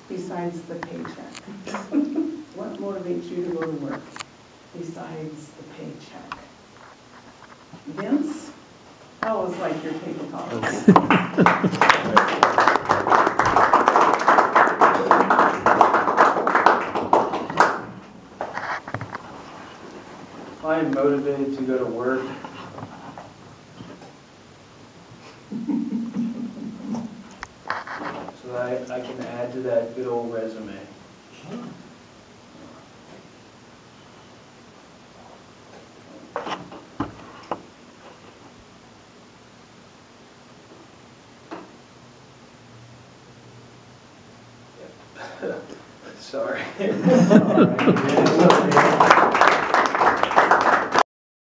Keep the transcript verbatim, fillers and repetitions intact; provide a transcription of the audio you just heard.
besides the paycheck? What motivates you to go to work besides the paycheck? Vince? Oh, it's like your table talk. I am motivated to go to work so that I, I can add to that good old resume. Sorry.